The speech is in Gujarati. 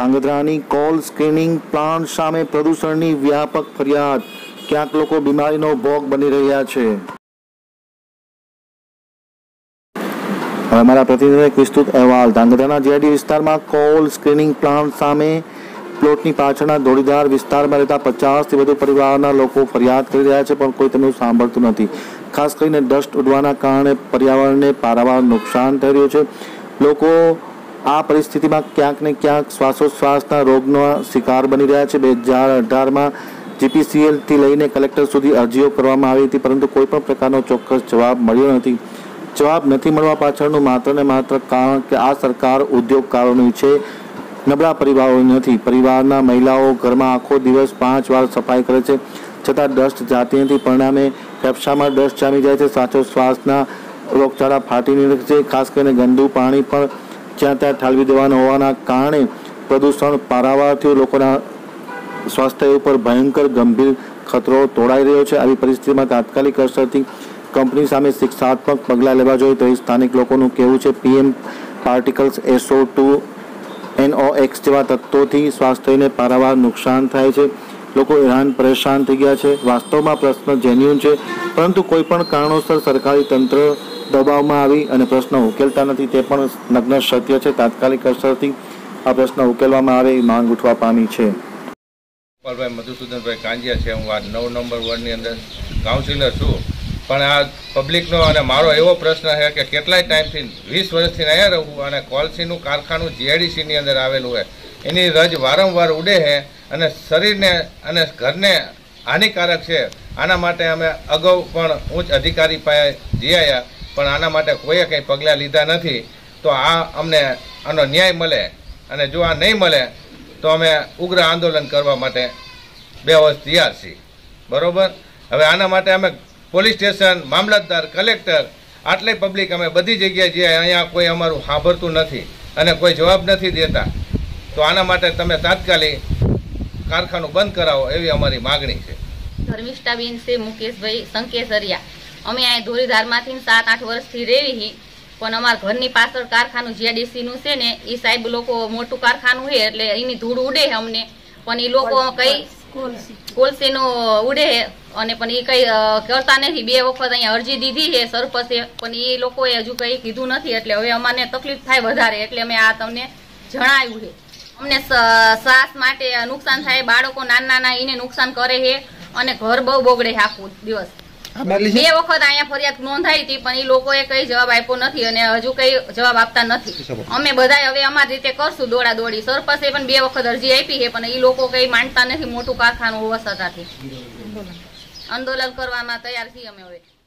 ધાંગધ્રાની કોલ સ્ક્રીનિંગ પ્લાન્ટ સામે પ્રદૂષણની વ્યાપક ફરિયાદ, ક્યાંક લોકો બીમારીનો ભોગ બની રહ્યા છે। અમારા પ્રતિનિધિનો એક વિસ્તૃત અહેવાલ। ધાંગધ્રાના જીઆઈડી વિસ્તારમાં કોલ સ્ક્રીનિંગ પ્લાન્ટ સામે પ્લોટની પાછળના ધોળીધાર વિસ્તારમાં રહેતા 50 થી વધુ પરિવારના લોકો ફરિયાદ કરી રહ્યા છે, પણ કોઈ તેમનું સાંભળતું નથી। ખાસ કરીને ડસ્ટ ઉડવાના કારણે પર્યાવરણને પારાવાર નુકસાન થઈ રહ્યું છે। લોકો આ પરિસ્થિતિમાં ક્યાંક ને ક્યાંક શ્વાસોશ્વાસના રોગનો શિકાર બની રહ્યા છે। 2018માં જીપીસીએલથી લઈને કલેક્ટર સુધી અરજીઓ કરવામાં આવી હતી, પરંતુ કોઈ પણ પ્રકારનો ચોક્કસ જવાબ મળ્યો નથી। જવાબ નથી મળવા પાછળનું માત્ર ને માત્ર કારણ કે આ સરકાર ઉદ્યોગકારોની છે, નબળા પરિવારોની નથી। પરિવારના મહિલાઓ ઘરમાં આખો દિવસ 5 વાર સફાઈ કરે છે, છતાં ડસ્ટ જાતી નથી। પરિણામે ફેફસામાં ડસ્ટ જામી જાય છે, શ્વાસોશ્વાસના રોગચાળા ફાટી નીકળે છે। ખાસ કરીને ગંદુ પાણી પણ જ્યાં ત્યાં ઠાલવી દેવાનું હોવાના કારણે પ્રદૂષણ પારાવાર થયું, લોકોના સ્વાસ્થ્ય ઉપર ભયંકર ગંભીર ખતરો તોડાઈ રહ્યો છે। આવી પરિસ્થિતિમાં તાત્કાલિક અસરથી કંપની સામે શિક્ષાત્મક પગલાં લેવા જોઈએ તો સ્થાનિક લોકોનું કહેવું છે। PM પાર્ટિકલ્સ, SO2, NOx જેવા તત્વોથી સ્વાસ્થ્યને પારાવાર નુકસાન થાય છે। લોકો હેરાન પરેશાન થઈ ગયા છે। વાસ્તવમાં પ્રશ્ન જેન્યુન છે, પરંતુ કોઈ પણ કારણોસર સરકારી તંત્ર દબાવમાં આવી અને પ્રશ્ન ઉકેલતા નથી, તે પણ નગ્ન સત્ય છે। તાત્કાલિક અસરથી આ પ્રશ્ન ઉકેલવામાં આવે એ માંગ ઉઠવા પામી છે। ગોપાલભાઈ મધુસૂદનભાઈ કાંજિયા છે। હું આ 9 નંબર વોર્ડની અંદર કાઉન્સિલર છું, પણ આ પબ્લિકનો અને મારો એવો પ્રશ્ન છે કે કેટલાય ટાઈમથી 20 વર્ષથી અહીંયા રહું અને કોલસીનું કારખાનું જીઆઈડીસીની અંદર આવેલું હોય, એની રજ વારંવાર ઉડે છે અને શરીરને અને ઘરને હાનિકારક છે। આના માટે અમે અગાઉ પણ ઉચ્ચ અધિકારી પાસે જઈ આવ્યા, પણ આના માટે કોઈએ કંઈ પગલાં લીધા નથી। તો આ અમને આનો ન્યાય મળે, અને જો આ નહીં મળે તો અમે ઉગ્ર આંદોલન કરવા માટે બેવસ તૈયાર છીએ। બરોબર, હવે આના માટે અમે પોલીસ સ્ટેશન, મામલતદાર, કલેક્ટર, આટલી પબ્લિક અમે બધી જગ્યાએ જઈએ, અહીંયા કોઈ અમારું સાંભળતું નથી અને કોઈ જવાબ નથી દેતા। તો આના માટે તમે તાત્કાલિક કારખાનું બંધ કરાવો એવી અમારી માગણી છે। ધર્મિષ્ઠાબેન છે, મુકેશભાઈ સંકેસરિયા। અમે અહીં ધોળીધારમાંથી 7-8 વર્ષથી રહેવી, પણ અમારા ઘરની પાછળ કારખાનું જીઆઈડીસીનું છે ને, એ સાહેબ લોકો મોટું કારખાનું છે એટલે એની ધૂળ ઉડે અમને, પણ એ લોકો કઈ કોલસીનું ઉડે અને પણ એ કઈ કરતા નથી। 2 વખત અહીંયા અરજી દીધી છે સરપંચે, પણ એ લોકોએ હજુ કઈ કીધું નથી, એટલે હવે અમને તકલીફ થાય વધારે, એટલે અમે આ તમને જણાવ્યું છે। અમને શ્વાસ માટે નુકસાન થાય, બાળકો નાના એને નુકસાન કરે છે અને ઘર બહુ બગડે આખું દિવસ। 2 વખત અહીંયા ફરિયાદ નોંધાઈ હતી, પણ એ લોકોએ કઈ જવાબ આપ્યો નથી અને હજુ કઈ જવાબ આપતા નથી। અમે બધા હવે અમારી રીતે કરશું દોડા દોડી। સરપંચે પણ 2 વખત અરજી આપી છે, પણ એ લોકો કઈ માનતા નથી, મોટું કારખાનું હોવા છતાંથી આંદોલન કરવામાં તૈયાર છીએ અમે હવે।